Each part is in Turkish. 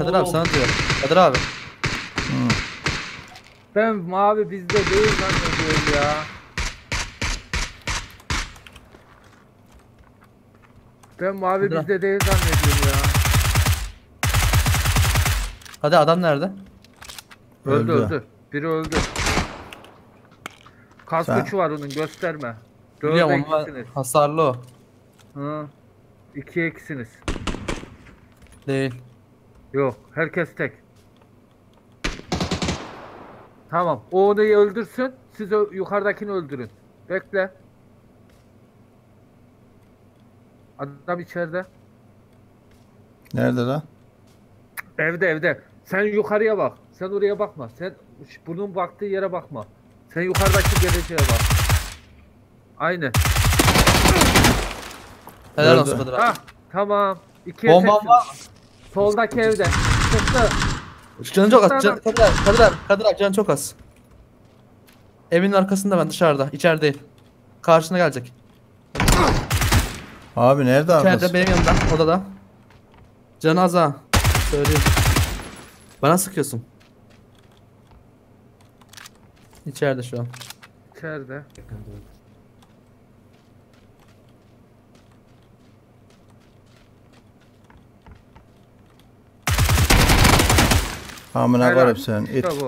Kadir abi sana diyor. Kadir abi. Ben mavi bizde değil zannediyorum ya. Ben mavi Kadir abi. bizde değil zannediyorum ya. Hadi adam nerede? Öldü Öldü. öldü. Biri öldü. Kas Sen- gücü var onun, gösterme. Biliyorum Dörde ama ikisiniz. hasarlı o. Hı. 2'ye 2'siniz. Değil. Yok, herkes tek. Tamam. O onu öldürsün. Siz yukarıdakini öldürün. Bekle. Adam içeride. Nerede lan? Evde evde. Sen yukarıya bak. Sen oraya bakma. Sen bunun baktığı yere bakma. Sen yukarıdaki geleceğe bak. Aynen. Helal Öldü. olsun Kadir abi. Ah, tamam. İkiye Bomban teksin. var mı? Soldaki evde. Çıktı. Canın çok az. Adam. Kadir abi canın çok az. Evin arkasında ben dışarıda. İçeride değil. Karşına gelecek. Abi nerede İçeride arkası? benim yanımda odada. Canı az ha. Söyleyeyim. Bana sıkıyorsun. İçeride şu an. İçeride. Amına Helal. koyayım sen. İşte it. bu.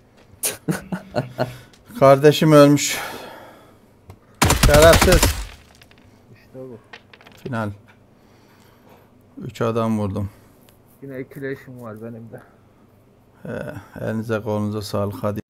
Kardeşim ölmüş. Şerefsiz. İşte bu. Final. 3 adam vurdum. Yine etkileşim var benim de. Elinize kolunuza sağlık. Hadi.